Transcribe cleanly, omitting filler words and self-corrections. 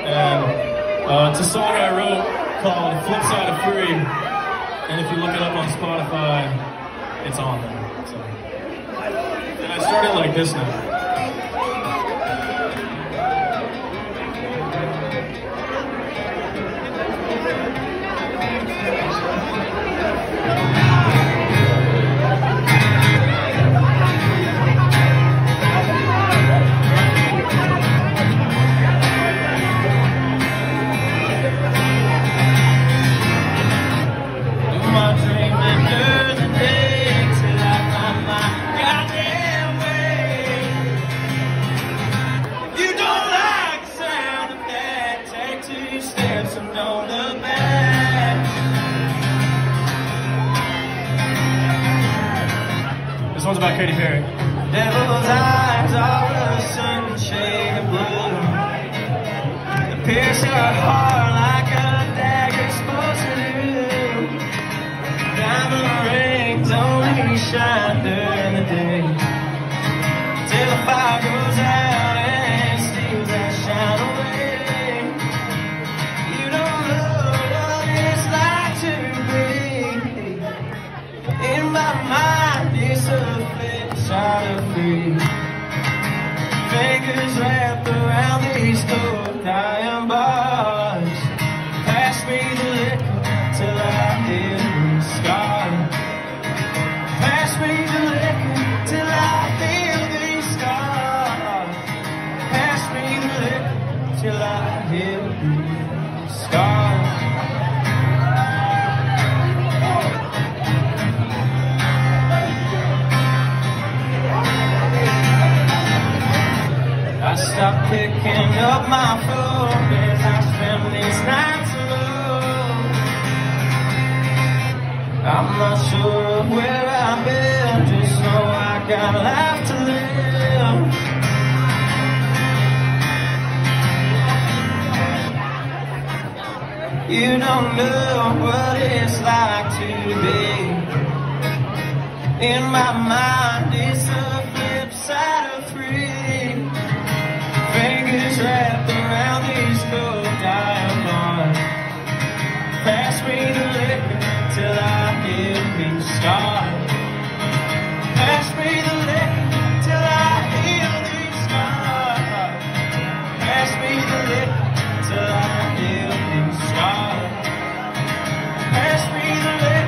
and it's a song I wrote called Flipside of Free, and if you look it up on Spotify, it's on there. So. And I started like this now. This one's about Katy Perry. Devil's eyes are a certain shade of blue. They pierce your heart like a dagger supposed to do. Diamond rings only shine during the day, till the fire goes out and steals that shine away. You don't know what it's like to be in my mind. It's a flipside of free. Fingers wrapped around these cold iron bars. Pass me the liquor till I hear the scar. Pass me the liquor till I feel the scar. Pass me the liquor till I hear the scar. I stopped picking up my phone as I spend these nights alone. I'm not sure of where I've been, just know I got life to live. You don't know what it's like to be in my mind. It's a flip side of free. Fingers wrapped around these cold iron bars. Pass me the liquor till I hear the scar. Pass me the liquor till I hear the scar. Pass me the liquor till I hear the scar. Pass me the liquor.